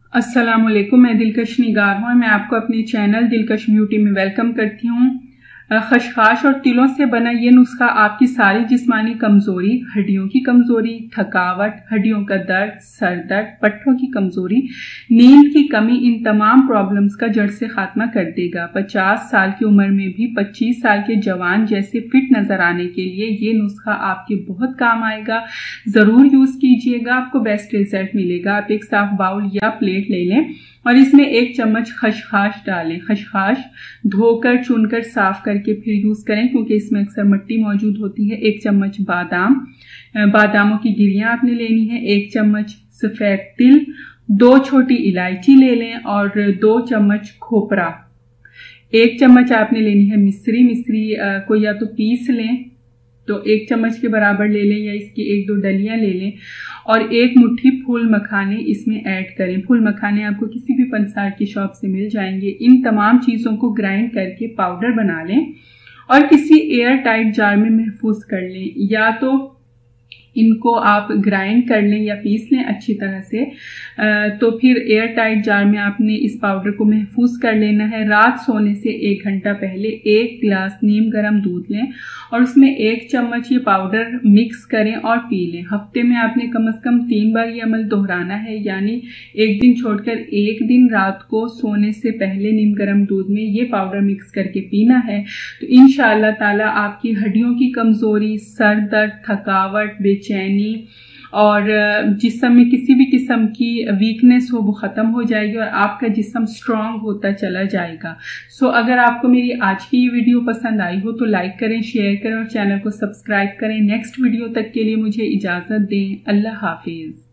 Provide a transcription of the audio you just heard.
अस्सलामुअलैकुम, मैं दिलकश निगार हूँ। मैं आपको अपने चैनल दिलकश ब्यूटी में वेलकम करती हूँ। खसखस और तिलों से बना ये नुस्खा आपकी सारी जिस्मानी कमजोरी, हड्डियों की कमजोरी, थकावट, हड्डियों का दर्द, सर दर्द, पट्टों की कमजोरी, नींद की कमी, इन तमाम प्रॉब्लम्स का जड़ से खात्मा कर देगा। 50 साल की उम्र में भी 25 साल के जवान जैसे फिट नजर आने के लिए ये नुस्खा आपके बहुत काम आएगा। जरूर यूज कीजिएगा, आपको बेस्ट रिजल्ट मिलेगा। आप एक साफ बाउल या प्लेट ले लें और इसमें 1 चम्मच खसखस डालें। खसखस धोकर चुनकर साफ करके फिर यूज करें, क्योंकि इसमें अक्सर मिट्टी मौजूद होती है। 1 चम्मच बादामों की गिरियां आपने लेनी है। 1 चम्मच सफेद तिल, 2 छोटी इलायची ले लें और 2 चम्मच खोपरा। 1 चम्मच आपने लेनी है मिश्री को या तो पीस लें तो 1 चम्मच के बराबर ले लें, या इसकी 1-2 डलियां ले लें और 1 मुट्ठी फूल मखाने इसमें ऐड करें। फूल मखाने आपको किसी भी पंसार की शॉप से मिल जाएंगे। इन तमाम चीजों को ग्राइंड करके पाउडर बना लें और किसी एयर टाइट जार में महफूज कर लें। या तो इनको आप ग्राइंड कर लें या पीस लें अच्छी तरह से, तो फिर एयर टाइट जार में आपने इस पाउडर को महफूज कर लेना है। रात सोने से 1 घंटा पहले 1 गिलास नीम गर्म दूध लें और उसमें 1 चम्मच ये पाउडर मिक्स करें और पी लें। हफ्ते में आपने कम से कम 3 बार ये अमल दोहराना है, यानी एक दिन छोड़कर एक दिन रात को सोने से पहले नीम गर्म दूध में ये पाउडर मिक्स करके पीना है। तो इंशाअल्लाह ताला आपकी हड्डियों की कमजोरी, सर दर्द, थकावट, बेचैनी और जिस्म में किसी भी किस्म की वीकनेस हो वो खत्म हो जाएगी और आपका जिस्म स्ट्रांग होता चला जाएगा। सो अगर आपको मेरी आज की ये वीडियो पसंद आई हो तो लाइक करें, शेयर करें और चैनल को सब्सक्राइब करें। नेक्स्ट वीडियो तक के लिए मुझे इजाजत दें। अल्लाह हाफिज।